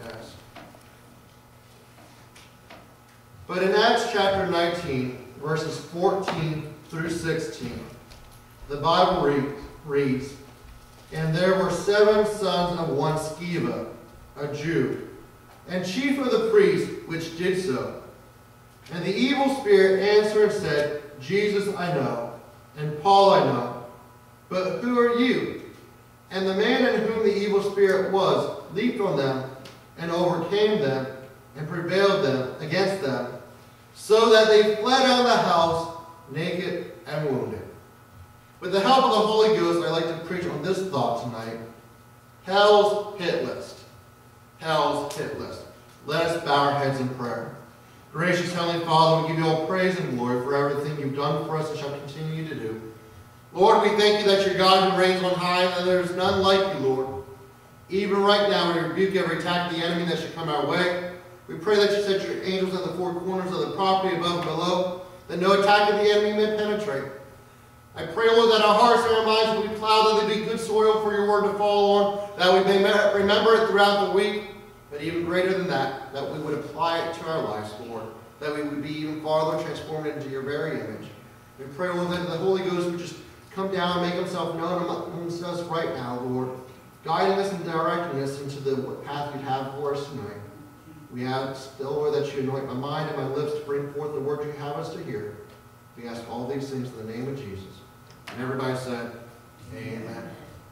Yes. But in Acts chapter 19, verses 14 through 16, the Bible reads, "And there were 7 sons of one Sceva, a Jew, and chief of the priests, which did so. And the evil spirit answered and said, Jesus I know, and Paul I know, but who are you? And the man in whom the evil spirit was leaped on them, and overcame them, and prevailed against them, so that they fled out of the house, naked and wounded." With the help of the Holy Ghost, I'd like to preach on this thought tonight. Hell's hit list. Hell's hit list. Let us bow our heads in prayer. Gracious Heavenly Father, we give you all praise and glory for everything you've done for us and shall continue to do. Lord, we thank you that you're God who reigns on high, and there is none like you, Lord. Even right now, we rebuke every attack of the enemy that should come our way. We pray that you set your angels at the 4 corners of the property above and below, that no attack of the enemy may penetrate. I pray, Lord, that our hearts and our minds will be plowed, that they be good soil for your word to fall on, that we may remember it throughout the week, but even greater than that, that we would apply it to our lives, Lord, that we would be even farther transformed into your very image. We pray, Lord, that the Holy Ghost would just come down and make himself known amongst us right now, Lord, guiding us and directing us into the path you'd have for us tonight. We ask, Lord, that you anoint my mind and my lips to bring forth the word you have us to hear. We ask all these things in the name of Jesus. And everybody said, amen.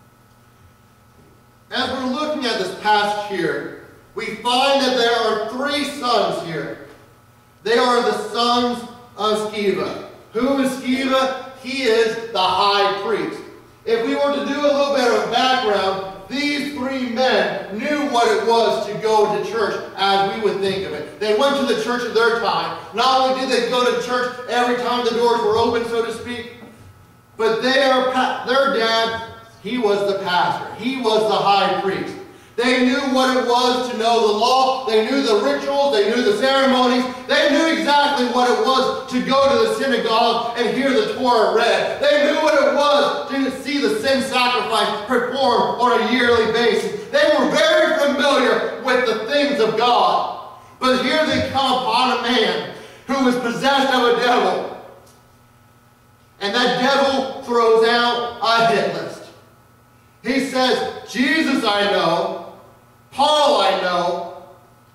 As we're looking at this passage here, we find that there are 3 sons here. They are the sons of Sceva. Who is Sceva? He is the high priest. If we were to do a little bit of background, these 3 men knew what it was to go to church as we would think of it. They went to the church of their time. Not only did they go to church every time the doors were open, so to speak, but their dad, he was the pastor. He was the high priest. They knew what it was to know the law. They knew the rituals. They knew the ceremonies. They knew exactly what it was to go to the synagogue and hear the Torah read. They knew what it was to see the sin sacrifice performed on a yearly basis. They were very familiar with the things of God. But here they come upon a man who was possessed of a devil. And that devil throws out a hit list. He says, Jesus I know, Paul I know,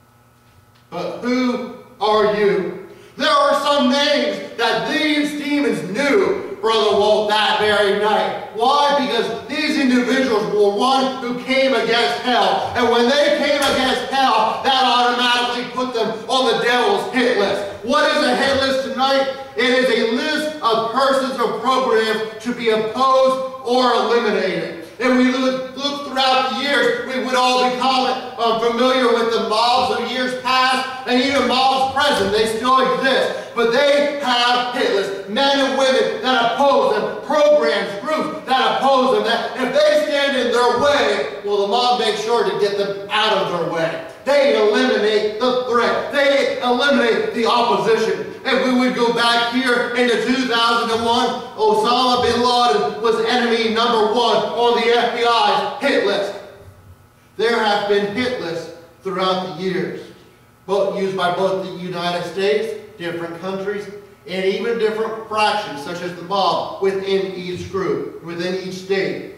but who are you? There are some names that these demons knew, Brother Walt, that very night. Why? Because these individuals were one who came against hell. And when they came against hell, that automatically put them on the devil's hit list. What is a hit list tonight? It is a list of persons or programs to be opposed or eliminated. And we look throughout the years, we would all be familiar with the mobs of years past and even mobs present. They still exist. But they have hit lists. Men and women that oppose them. Programs, groups that oppose them. That if they stand in their way, well, the mob makes sure to get them out of their way. They eliminate the threat. They eliminate the opposition. If we would go back here into 2001, Osama bin Laden was enemy number 1 on the FBI's hit list. There have been hit lists throughout the years, used by both the United States, different countries, and even different fractions, such as the mob, within each group, within each state.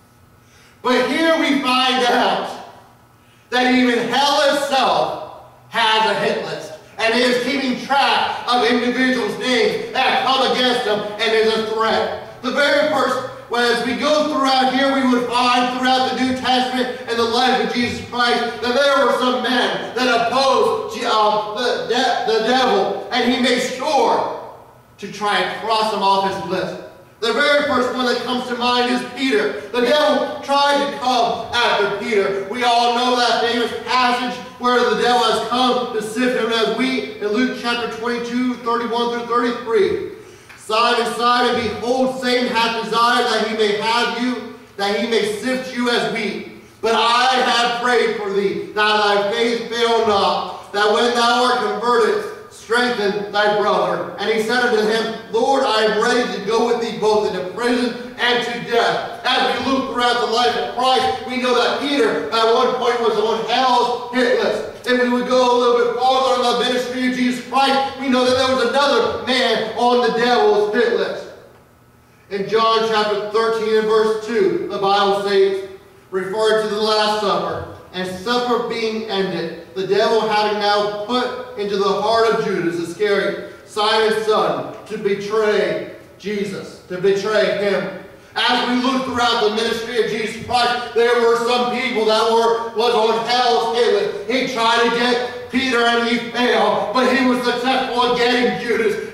But here we find out that even hell itself has a hit list. And is keeping track of individuals' names that come against them and is a threat. The very first, as we go throughout here, we would find throughout the New Testament and the life of Jesus Christ that there were some men that opposed the devil, and he made sure to try and cross him off his list. The very first one that comes to mind is Peter. The devil tried to come after Peter. We all know that famous passage where the devil has come to sift him as wheat in Luke chapter 22, 31 through 33. Simon, Simon, behold, Satan hath desired that he may have you, that he may sift you as wheat. But I have prayed for thee, that thy faith fail not, that when thou art converted, strengthen thy brother. And he said unto him, Lord, I am ready to go with thee both into prison and to death. As we look throughout the life of Christ, we know that Peter at one point was on hell's hit list. In John chapter 13 and verse 2, the Bible states, referring to the Last Supper, and supper being ended, the devil having now put into the heart of Judas Iscariot, Simon's son, to betray Jesus, to betray him. As we look throughout the ministry of Jesus Christ, there were some people that was on hell's hit list. He tried to get Peter and he failed, but he was successful in getting Judas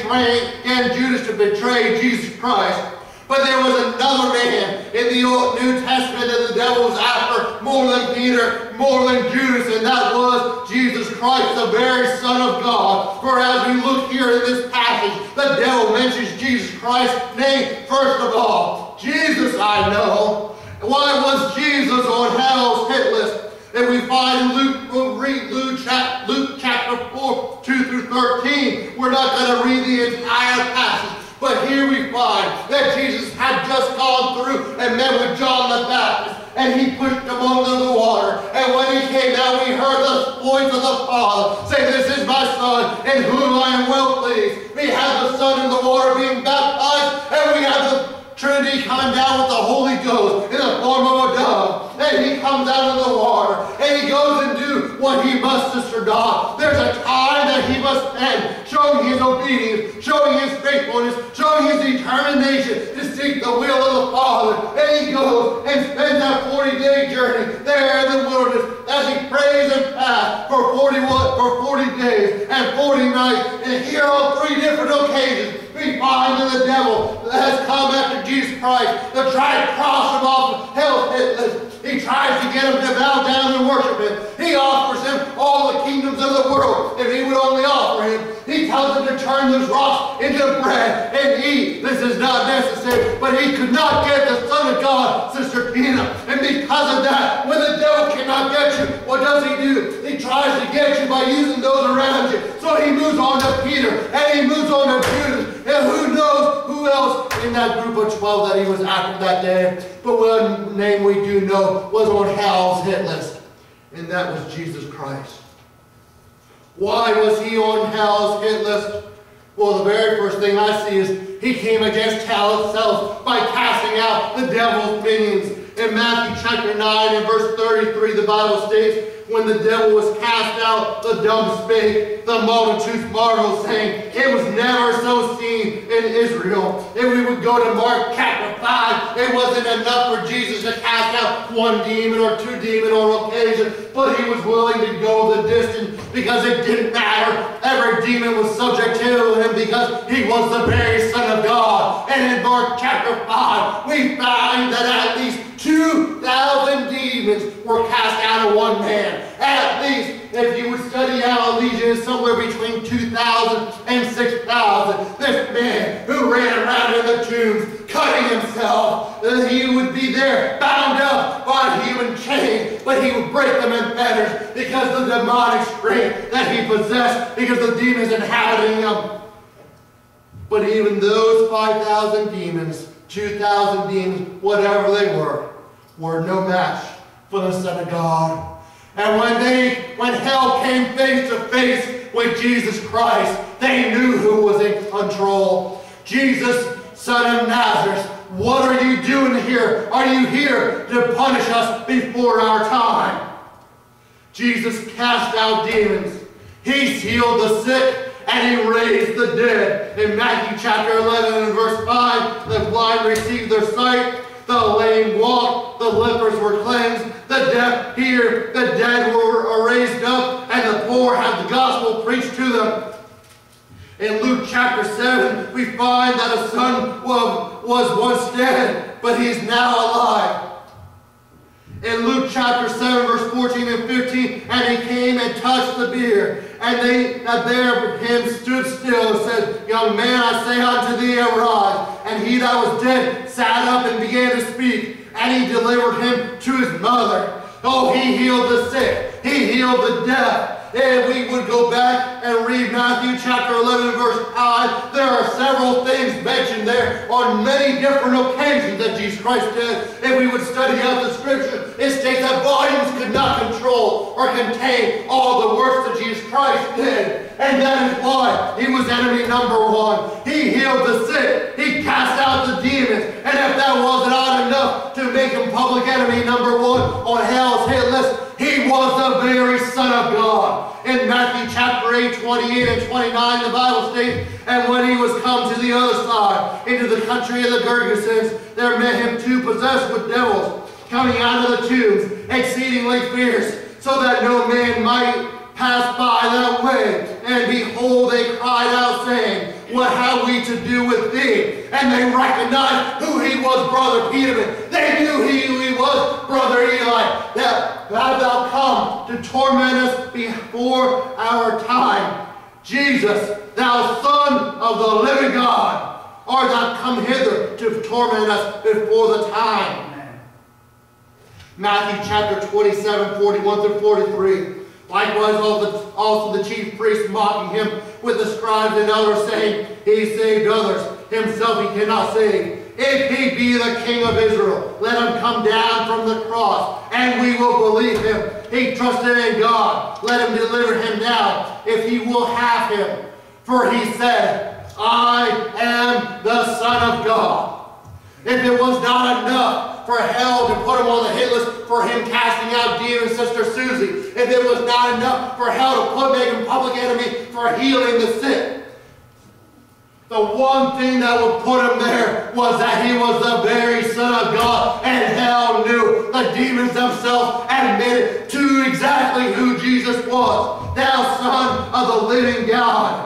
and getting Judas to betray Jesus Christ. But there was another man in the Old New Testament that the devil was after more than Peter, more than Judas, and that was Jesus Christ, the very Son of God. For as we look here in this passage, the devil mentions Jesus Christ's name first of all. Jesus I know. Why was Jesus on hell's hit list? And we find in Luke, we'll read Luke chapter 4, 2 through 13. We're not going to read the entire passage. But here we find that Jesus had just gone through and met with John the Baptist, and he pushed him under the water. And when he came out, we heard the voice of the Father say, "This is my Son, in whom I am well pleased." We have the Son in the water being baptized, and we have the Trinity coming down with the Holy Ghost in the form of a dove. And he comes out of the water, and he goes and do what he must, Sister Dawn. There's a time that he must spend showing his obedience, showing his faithfulness, showing his determination to seek the will of the Father. And he goes and spends that 40-day journey there in the wilderness as he prays and fasts for 40 days and 40 nights. And here on 3 different occasions, we find that the devil has come after Jesus Christ to try to cross him off hell's hit list. He tries to get him to bow down and worship him. He offers him all the kingdoms of the world if he would only offer him. He tells him to turn those rocks into bread and eat. This is not necessary. But he could not get the Son of God, Sister Tina. And because of that, when the devil cannot get you, what does he do? He tries to get you by using those around you. So he moves on to Peter and he moves on to Judas. And who knows who else in that group of 12 that he was after that day. But one name we do know was on hell's hit list. And that was Jesus Christ. Why was he on hell's hit list? Well, the very first thing I see is he came against hell itself by casting out the devil's minions. In Matthew chapter 9 and verse 33, the Bible states, when the devil was cast out, the dumb spake, the multitudes marveled, saying, it was never so seen in Israel. If we would go to Mark chapter 5, it wasn't enough for Jesus to cast out 1 demon or 2 demons on occasion, but he was willing to go the distance because it didn't matter. Every demon was subject to him because he was the very Son of God. And in Mark chapter 5, we find that at least 2,000 demons were cast out of one man. At least, if you would study out, Legion is somewhere between 2,000 and 6,000. This man who ran around in the tombs, cutting himself, he would be there, bound up by a human chain, but he would break them in fetters because of the demonic strength that he possessed, because the demons inhabiting him. But even those 5,000 demons, 2,000 demons, whatever they were no match for the Son of God. And when hell came face to face with Jesus Christ, they knew who was in control. Jesus, Son of Nazareth, what are you doing here? Are you here to punish us before our time? Jesus cast out demons. He healed the sick. And he raised the dead. In Matthew chapter 11 and verse 5, the blind received their sight, the lame walked, the lepers were cleansed, the deaf hear, the dead were raised up, and the poor had the gospel preached to them. In Luke chapter 7, we find that a son was once dead, but he's now alive. In Luke chapter 7, verse 14 and 15, and he came and touched the bier. And they that bare him stood still and said, young man, I say unto thee, arise. And he that was dead sat up and began to speak. And he delivered him to his mother. Oh, he healed the sick. He healed the deaf. if we would go back and read Matthew chapter 11 verse 5, there are several things mentioned there on many different occasions that Jesus Christ did. If we would study out the scripture, it states that volumes could not control or contain all the works that Jesus Christ did. And that is why he was enemy number one. He healed the sick. He cast out the demons. And if that was not enough to make him public enemy number one on hell's hit list, he was the very Son of God. In Matthew chapter 8, 28 and 29, the Bible states, and when he was come to the other side, into the country of the Gergesens, there met him two possessed with devils, coming out of the tombs, exceedingly fierce, so that no man might pass by that way. And behold, they cried out, saying, what have we to do with thee? And they recognized who he was, brother Peterman. They knew who he was, brother Eli. That have thou come to torment us before our time. Jesus, thou Son of the living God, art thou come hither to torment us before the time. Amen. Matthew chapter 27, 41 through 43. Likewise also the chief priests mocking him with the scribes and others, saying, he saved others, himself he cannot save. If he be the King of Israel, let him come down from the cross, and we will believe him. He trusted in God. Let him deliver him now, if he will have him. For he said, I am the Son of God. If it was not enough for hell to put him on the hit list for him casting out demons, Sister Susie, if it was not enough for hell to make him public enemy for healing the sick, the one thing that would put him there was that he was the very Son of God, and hell knew. The demons themselves admitted to exactly who Jesus was. Thou Son of the living God.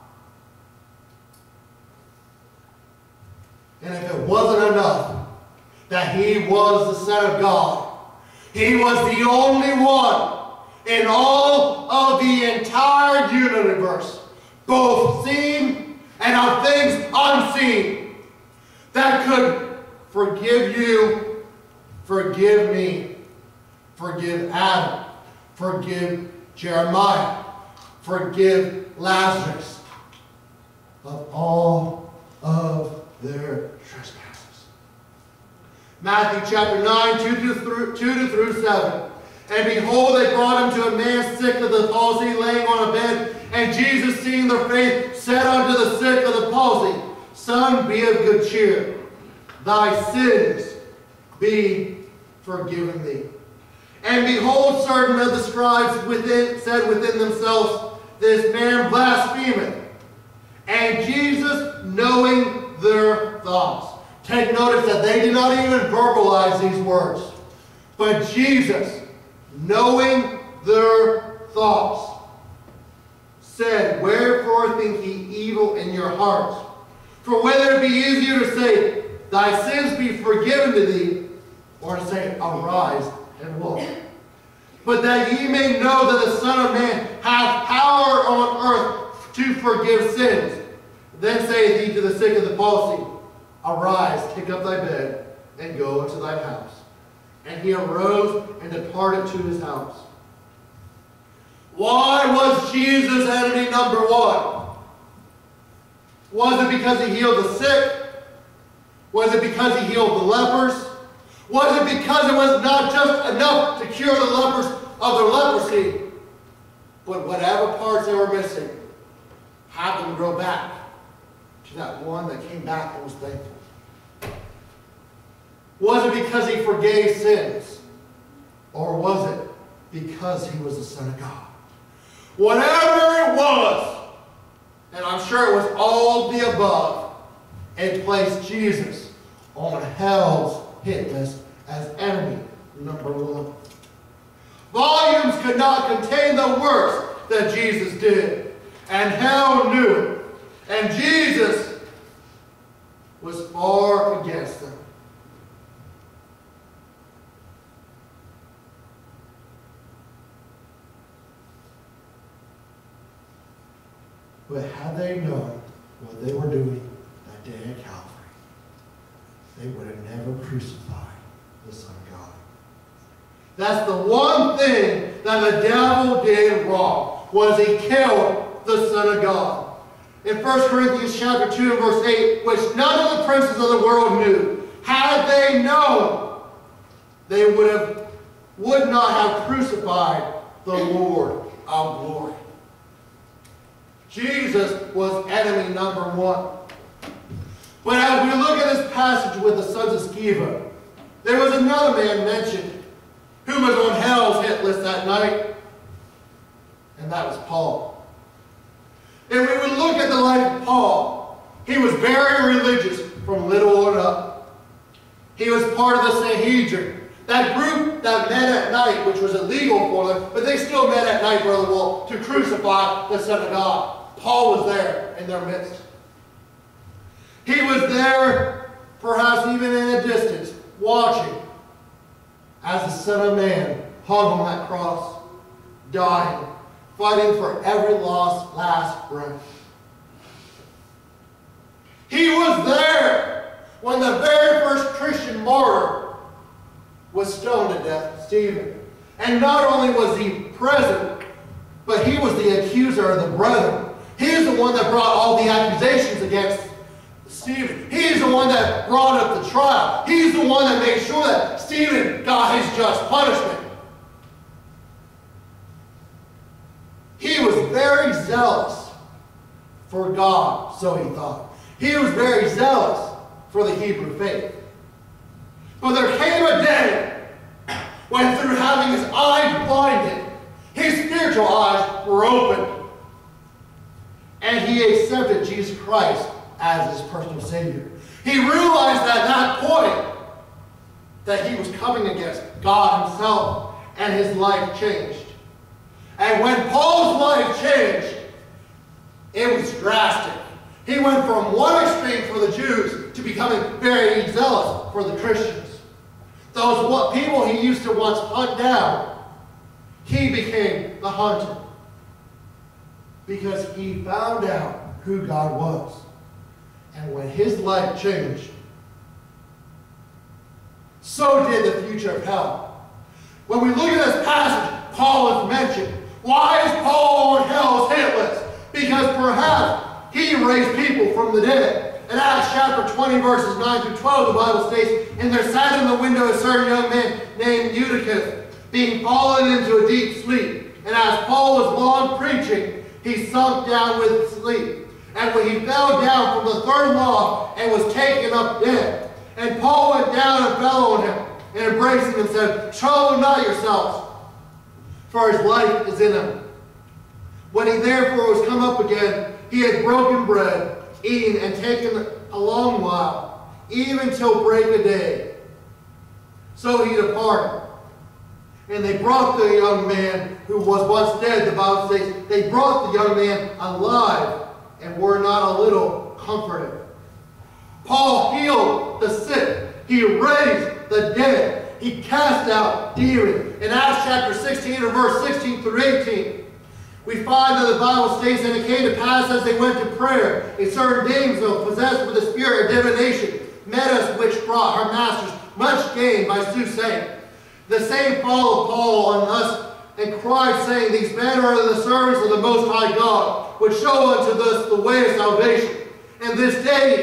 And if it wasn't enough that he was the Son of God, he was the only one in all of the entire universe, both seen and of things unseen, that could forgive you, forgive me, forgive Adam, forgive Jeremiah, forgive Lazarus of all of their trespasses. Matthew chapter 9, 2 to 7. And behold, they brought him to a man sick of the palsy, laying on a bed. And Jesus, seeing their faith, said unto the sick of the palsy, Son, be of good cheer. Thy sins be forgiven thee. And behold, certain of the scribes said within themselves, This man blasphemeth. And Jesus, knowing their thoughts. Take notice that they did not even verbalize these words. But Jesus, knowing their thoughts, said, Wherefore think ye evil in your hearts? For whether it be easier to say, Thy sins be forgiven to thee, or to say, Arise and walk. But that ye may know that the Son of Man hath power on earth to forgive sins. Then saith he to the sick of the palsy, Arise, take up thy bed, and go into thy house. And he arose and departed to his house. Why was Jesus enemy number one? Was it because he healed the sick? Was it because he healed the lepers? Was it because it was not just enough to cure the lepers of their leprosy, but whatever parts they were missing, have them grow back to that one that came back and was thankful? Was it because he forgave sins? Or was it because he was the Son of God? Whatever it was, and I'm sure it was all the above, it placed Jesus on hell's hit list as enemy number one. Volumes could not contain the works that Jesus did, and hell knew it. And Jesus was far against them. But had they known what they were doing that day at Calvary, they would have never crucified the Son of God. That's the one thing that the devil did wrong was he killed the Son of God. In 1 Corinthians chapter 2 and verse 8, which none of the princes of the world knew, had they known, they would not have crucified the Lord of glory. Jesus was enemy number one. But as we look at this passage with the sons of Sceva, there was another man mentioned who was on hell's hit list that night, and that was Paul. And when we look at the life of Paul, he was very religious from little on up. He was part of the Sanhedrin, that group that met at night, which was illegal for them, but they still met at night, Brother Walt, to crucify the Son of God. Paul was there in their midst. He was there, perhaps even in a distance, watching as the Son of Man hung on that cross, dying, fighting for every last breath. He was there when the very first Christian martyr was stoned to death, Stephen. And not only was he present, but he was the accuser of the brethren. He is the one that brought all the accusations against Stephen. He is the one that brought up the trial. He is the one that made sure that Stephen got his just punishment. He was very zealous for God, so he thought. He was very zealous for the Hebrew faith. But there came a day when, through having his eyes blinded, his spiritual eyes were opened, and he accepted Jesus Christ as his personal Savior. He realized at that point that he was coming against God himself, and his life changed. And when Paul's life changed, it was drastic. He went from one extreme for the Jews to becoming very zealous for the Christians. Those people he used to once hunt down, he became the hunter. Because he found out who God was. And when his life changed, so did the future of hell. When we look at this passage, Paul is mentioned. Why is Paul on hell's hit list? Because perhaps he raised people from the dead. In Acts chapter 20, verses 9 through 12, the Bible states, "And there sat in the window a certain young man named Eutychus, being fallen into a deep sleep. And as Paul was long preaching, he sunk down with sleep. And when he fell down from the third loft and was taken up dead. And Paul went down and fell on him, and embracing him said, Trouble not yourselves, for his life is in him. When he therefore was come up again, he had broken bread, eaten and taken a long while, even till break of day. So he departed. And they brought the young man who was once dead, the Bible says, they brought the young man alive, and were not a little comforted. Paul healed the sick. He raised the dead. He cast out demons. In Acts chapter 16 and verse 16 through 18, we find that the Bible states, and it came to pass as they went to prayer, a certain damsel possessed with the spirit of divination met us, which brought her masters much gain by soothsaying. The same followed Paul on us, and cried, saying, These men are the servants of the Most High God, which show unto us the way of salvation. And this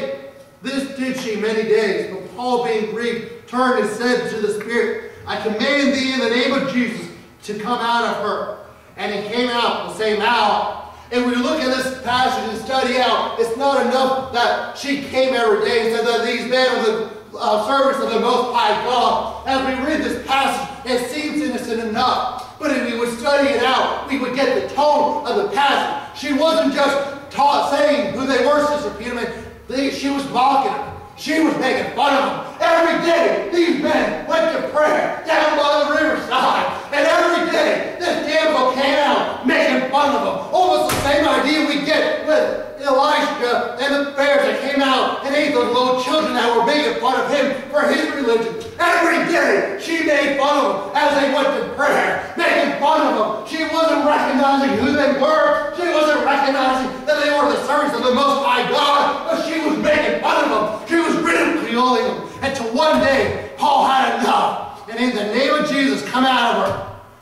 did she many days. But Paul, being grieved, turned and said to the Spirit, I command thee in the name of Jesus to come out of her. And he came out the same hour. And when we look at this passage and study out, it's not enough that she came every day and said that these men are the servants of the Most High God. As we read this passage, it seems innocent enough. But if we would study it out, we would get the tone of the passage. She wasn't just saying who they were, Sister Peterman. She was mocking them. She was making fun of them. Every day, these men went to prayer down by the riverside. And every day, this damsel came out making fun of them. Almost the same idea we get with Elisha and the bears that came out and ate those little children that were making fun of him for his religion. Every day, she made fun of them as they went to prayer, making fun of them. She wasn't recognizing who they were. She wasn't recognizing that they were the servants of the Most High God, but she was making fun of them. She was ridiculing them. Until one day, Paul had enough. And in the name of Jesus, come out of her.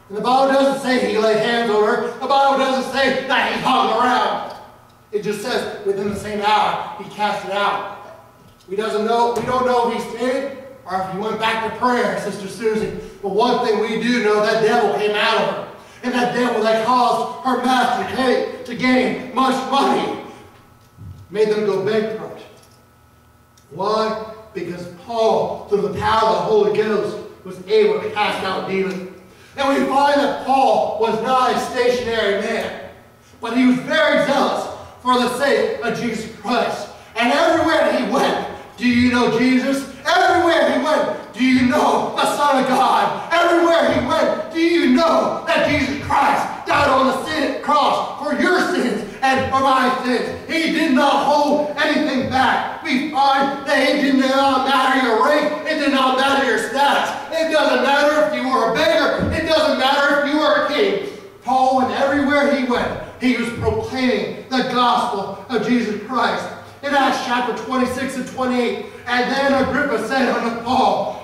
And the Bible doesn't say he laid hands on her. The Bible doesn't say that he hung around. It just says within the same hour he cast it out. We don't know if he stayed or if he went back to prayer, Sister Susie. But one thing we do know, that devil came out of her. And that devil that caused her master to gain much money made them go bankrupt. Why? Because Paul, through the power of the Holy Ghost, was able to cast out demons. And we find that Paul was not a stationary man, but he was very zealous for the sake of Jesus Christ. And everywhere he went, do you know Jesus? Everywhere he went, do you know the Son of God? Everywhere he went, do you know that Jesus Christ died on the cross for your sins and for my sins? He did not hold anything back. We find that it did not matter your rank. It did not matter your status. It doesn't matter if you were a beggar. It doesn't matter if you were a king. Paul went everywhere he went. He was proclaiming the gospel of Jesus Christ. In Acts chapter 26 and 28, and then Agrippa said unto Paul,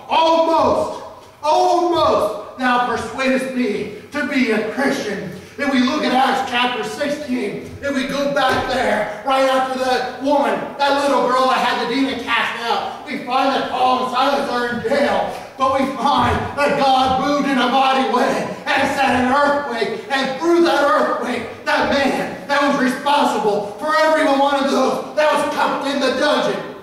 Almost thou persuadest me to be a Christian. If we look at Acts chapter 16, if we go back there, right after that woman, that little girl that had the demon cast out, we find that Paul and Silas are in jail. But we find that God moved in a mighty way and set an earthquake. And through that earthquake, that man that was responsible for every one of those that was kept in the dungeon,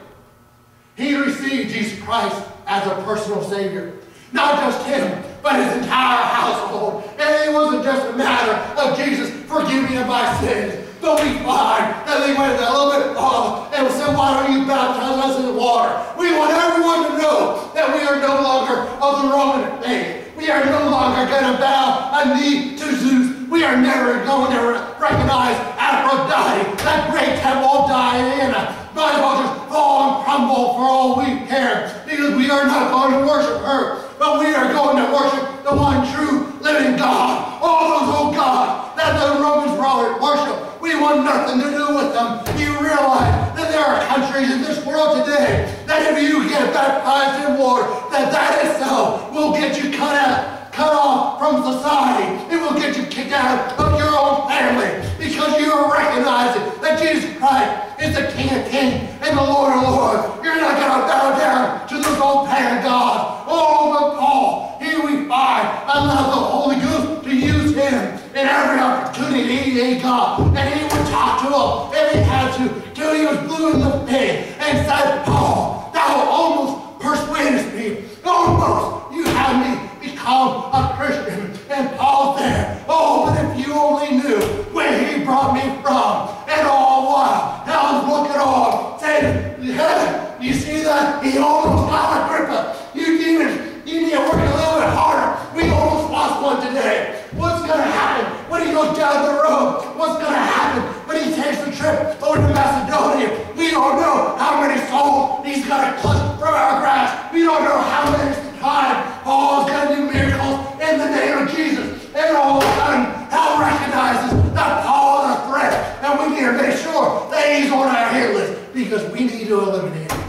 he received Jesus Christ as a personal Savior. Not just him, but his entire household. And it wasn't just a matter of Jesus forgive me of my sins. But we find that they went a little bit farther and said, why don't you baptize us in the water? We want everyone to know that we are no longer of the Roman faith. We are no longer going to bow a knee to Zeus. We are never going to recognize Aphrodite, that great temple of Diana. Might as well just fall and crumble for all we care, because we are not going to worship her, but we are going to worship the one true living God. All those old gods that the Romans worship, we want nothing to do with them. You realize that there are countries in this world today that if you get baptized in water, that itself will get you cut off from society. It will get you kicked out of your own family because you are recognizing that Jesus Christ is the King of Kings and the Lord of Lords. You're not going to bow down to those old pagan gods. Oh, but Paul, here we find allow the Holy Ghost to use him in every opportunity he got. And he would talk to him if he had to, till he was blue in the face and said, Paul, thou almost persuadest me. Almost you had me become a Christian. And Paul there, oh, but if you only knew where he brought me from, and all while I was looking on, saying, yeah, you see that? He almost got Agrippa. You demons, you need to work a little bit harder. We almost lost one today. What's going to happen when he goes down the road? What's going to happen when he takes the trip over to Macedonia? We don't know how many souls he's going to clutch from our grasp. We don't know how many times Paul's going to do miracles in the name of Jesus. And all of a sudden, hell recognizes that Paul is a threat. And we need to make sure that he's on our hit list because we need to eliminate him.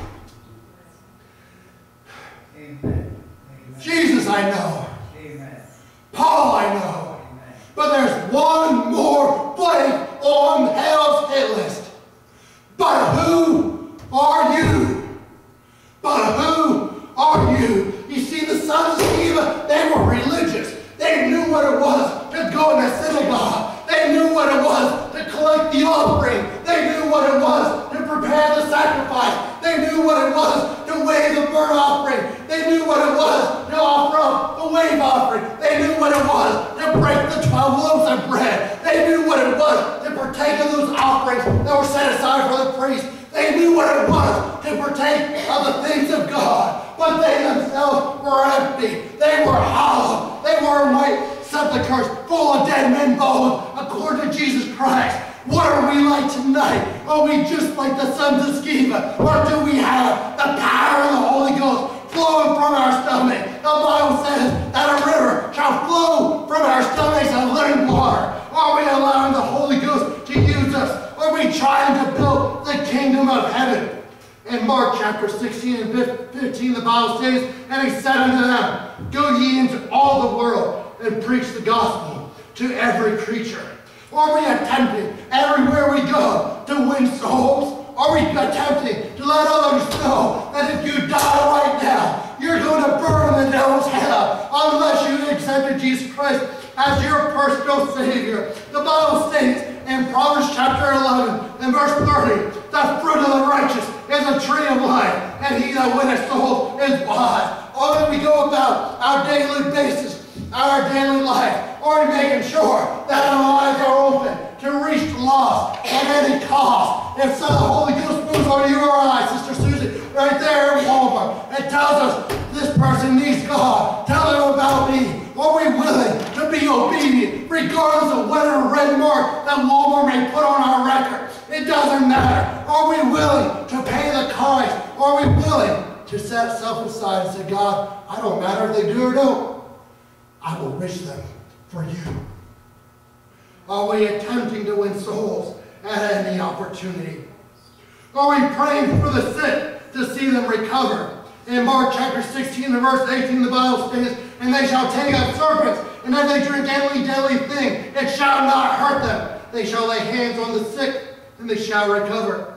Amen. Jesus, I know. Amen. Paul, I know. Amen. But there's one more blank on hell's hit list. But who are you? But who are you? You see, the sons of Sceva, they were religious. They knew what it was to go in the synagogue. They knew what it was to collect the offering. They knew what it was to prepare the sacrifice. They knew what it was to weigh the burnt offering. They knew what it was to offer up the wave offering. They knew what it was to break the 12 loaves of bread. They knew what it was to partake of those offerings that were set aside for the priest. They knew what it was to partake of the things of God. But they themselves were empty. They were hollow. They were white sepulchres full of dead men's bones, according to Jesus Christ. What are we like tonight? Are we just like the sons of Sceva? Or do we have the power of the Holy Ghost flowing from our stomach? The Bible says that a river shall flow from our stomachs of living water. Are we allowing the Holy Ghost to use us? Are we trying to build the kingdom of heaven? In Mark chapter 16 and 15, the Bible says, and he said unto them, go ye into all the world, and preach the gospel to every creature? Are we attempting everywhere we go to win souls? Are we attempting to let others know that if you die right now, you're going to burn in the devil's hell unless you accepted Jesus Christ as your personal Savior? The Bible states in Proverbs chapter 11 and verse 30, the fruit of the righteous is a tree of life, and he that winneth souls is wise. Or that we go about our daily basis, our daily life, or making sure that our eyes are open to reach the lost at any cost. If so, the Holy Ghost moves on your eyes, Sister Susie, right there in Walmart, and tells us this person needs God. Tell them about me. Are we willing to be obedient, regardless of whatever red mark that Walmart may put on our record? It doesn't matter. Are we willing to pay the cost? Are we willing to set self aside and say, God, I don't matter if they do or don't. I will reach them for you. Are we attempting to win souls at any opportunity? Are we praying for the sick to see them recover? In Mark chapter 16 and verse 18, the Bible states, and they shall take up serpents, and if they drink any deadly thing, it shall not hurt them. They shall lay hands on the sick, and they shall recover.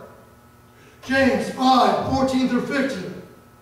James 5:14 through 15.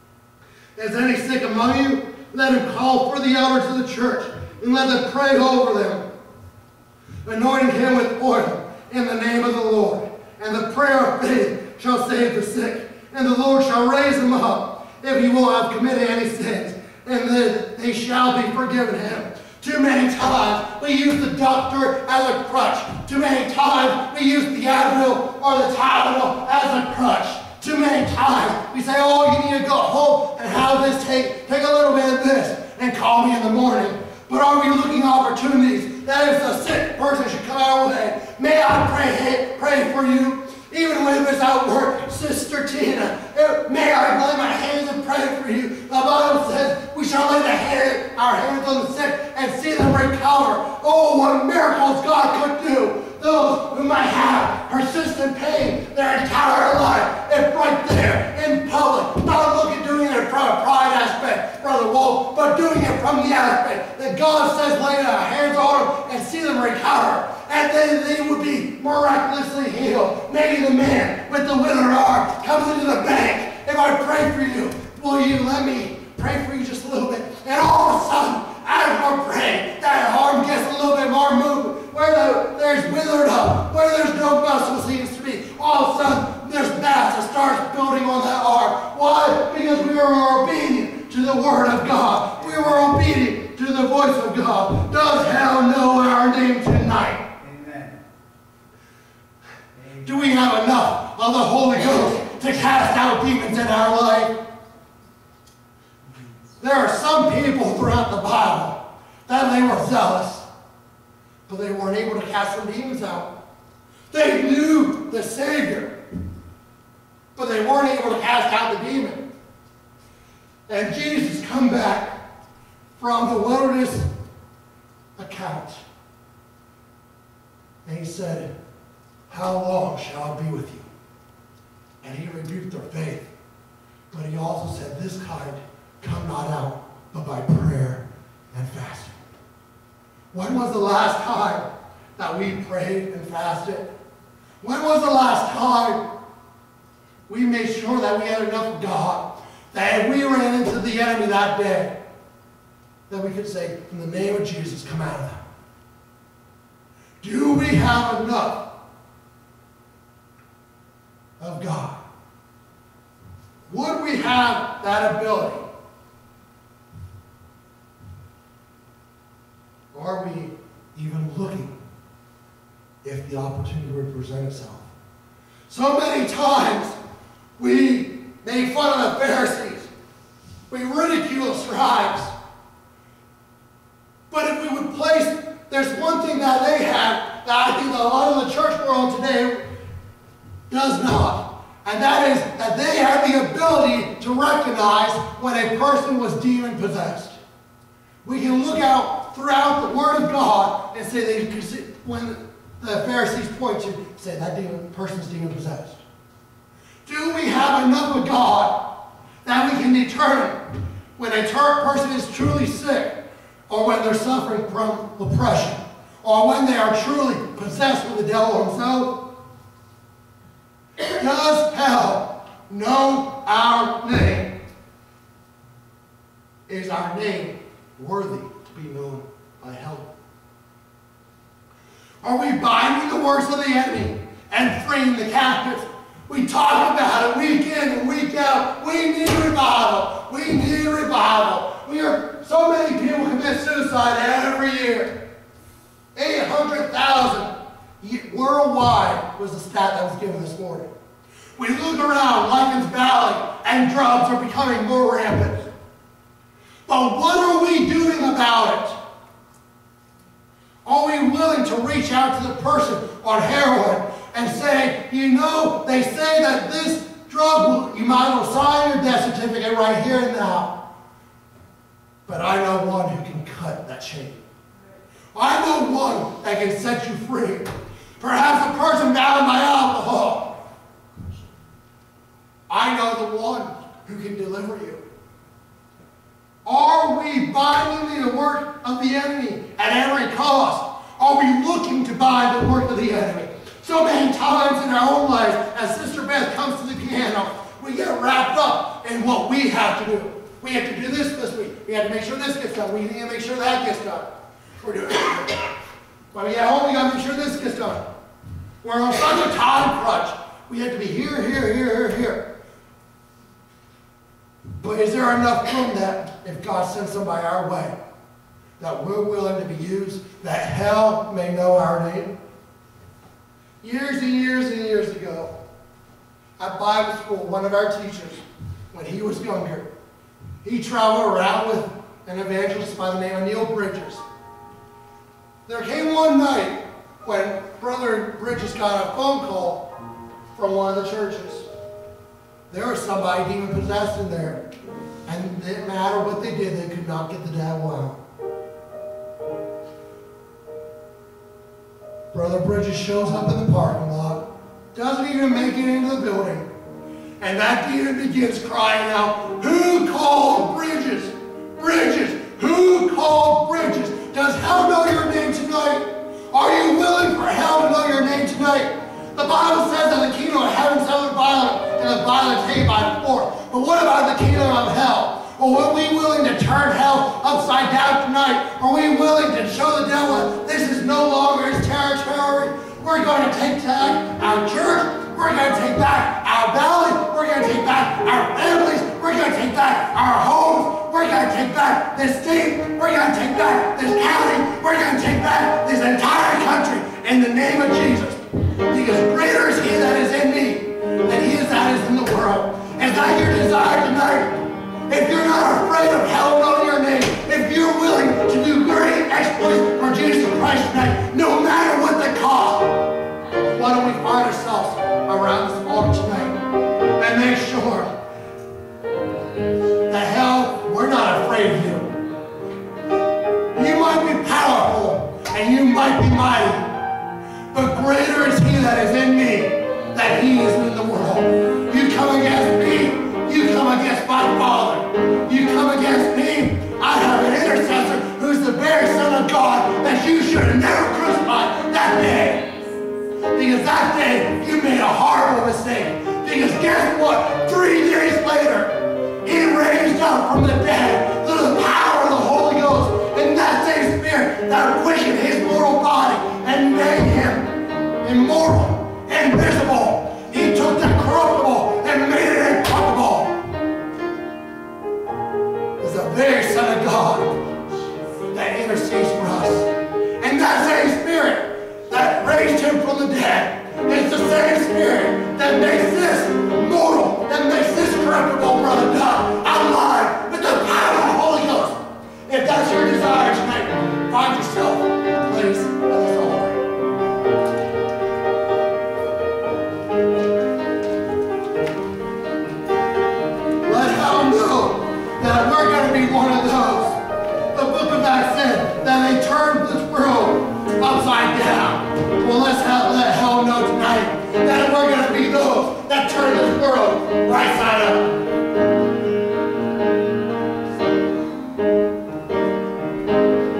Is any sick among you? Let him call for the elders of the church, and let them pray over them, anointing him with oil in the name of the Lord. And the prayer of faith shall save the sick, and the Lord shall raise him up, if he will have committed any sins, and then they shall be forgiven him. Too many times we use the doctor as a crutch. Too many times we use the Advil or the Tylenol as a crutch. Too many times we say, oh, you need to go home and have this, take a little bit of this, and call me in the morning. But are we looking at opportunities that if a sick person should come our way, may I pray for you? Even when it's at work, Sister Tina, may I lay my hands and pray for you. The Bible says we shall lay our hands on the sick and see them recover. Oh, what miracles God could do. Those who might have persistent pain their entire life, if right there in public, not doing it from a pride aspect, Brother Wolf, but doing it from the aspect that God says lay our hands on them and see them recover. And then they would be miraculously healed. Maybe the man with the withered arm comes into the bank. If I pray for you, will you let me pray for you just a little bit? And all of a sudden, as we're praying, that arm gets a little bit more movement. Where there's withered up, where there's no muscle seems to be, all of a sudden there's mass that starts building on that arm. Why? Because we were obedient to the Word of God. We were obedient to the voice of God. Does hell know our name tonight? Amen. Do we have enough of the Holy Ghost to cast out demons in our life? There are some people throughout the Bible that they were zealous, but they weren't able to cast some demons out. They knew the Savior, but they weren't able to cast out the demon. And Jesus come back from the wilderness account, and he said, how long shall I be with you? And he rebuked their faith. But he also said, this kind come not out, but by prayer and fasting. When was the last time that we prayed and fasted? When was the last time we made sure that we had enough of God, that if we ran into the enemy that day, that we could say, in the name of Jesus, come out of them? Do we have enough of God? Would we have that ability? Or are we even looking if the opportunity would present itself? So many times we make fun of the Pharisees. We ridicule the scribes. But if we would place, there's one thing that they have that I think a lot of the church world today does not. And that is that they have the ability to recognize when a person was demon possessed. We can look out throughout the Word of God and say when the Pharisees point to say that person's demon possessed. Do we have enough of God that we can determine when a person is truly sick, or when they're suffering from oppression, or when they are truly possessed with the devil himself? Does hell know our name? Is our name worthy to be known by hell? Are we binding the works of the enemy and freeing the captives? We talk about it week in and week out. We need revival. We need revival. So many people commit suicide every year. 800,000 worldwide was the stat that was given this morning. We look around Lycans Valley and drugs are becoming more rampant. But what are we doing about it? Are we willing to reach out to the person on heroin and say, you know, they say that this drug, you might as well sign your death certificate right here and now. But I know one who can cut that chain. I know one that can set you free. Perhaps a person bound by alcohol. I know the one who can deliver you. Are we binding the work of the enemy at every cost? Are we looking to bind the work of the enemy? So many times in our own lives, as Sister Beth comes to the piano, we get wrapped up in what we have to do. We have to do this week. We have to make sure this gets done. We need to make sure that gets done. We're doing it. When we get home, we got to make sure this gets done. We're on such a time crunch. We have to be here. But is there enough room that if God sends somebody our way, that we're willing to be used, that hell may know our name? Years and years and years ago, at Bible school, one of our teachers, when he was younger, he traveled around with an evangelist by the name of Neil Bridges. There came one night when Brother Bridges got a phone call from one of the churches. There was somebody demon possessed in there. And it didn't matter what they did, they could not get the devil out. Brother Bridges shows up in the parking lot, doesn't even make it into the building. And that demon begins crying out, who called Bridges? Bridges, who called Bridges? Does hell know your name tonight? Are you willing for hell to know your name tonight? The Bible says that the kingdom of heaven suffered violence, and the violence taken by force. But what about the kingdom of hell? Or are we willing to turn hell upside down tonight? Are we willing to show the devil that this is no longer his territory? We're going to take back our church. We're going to take back our valley. We're going to take back our families. We're going to take back our homes. We're going to take back this state. We're going to take back this county. We're going to take back this entire country in the name of Jesus. Because greater is he that is in me than he is that is in the world. Is that your desire tonight? If you're not afraid of hell knowing your name, if you're willing to do great exploits for Jesus Christ tonight, no matter what the cost, why don't we find ourselves around this altar tonight and make sure that hell, we're not afraid of you. You might be powerful and you might be mighty, but greater is he that is in me than he is in the world. You come against me, you come against my Father. You come against me, I have an intercessor who's the very Son of God that you should have never crucified that day. Because that day, you made a horrible mistake. Because guess what? 3 days later, he raised up from the dead through the power of the Holy Ghost. And that same Spirit that quickened his mortal body and made him immortal, invisible. He took the corruptible and made it incorruptible. It's the very Son of God that intercedes for us. And that same Spirit that raised him from the dead is the same Spirit that makes this mortal, that makes this corruptible brother die alive with the power of the Holy Ghost. If that's your desire tonight, find yourself a place at this altar. Let hell know that we're going to be one of those. The book of Acts said that they turned this world upside down. Well, let hell know tonight that we're going to be those that turn this world right side up.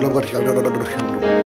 Lord.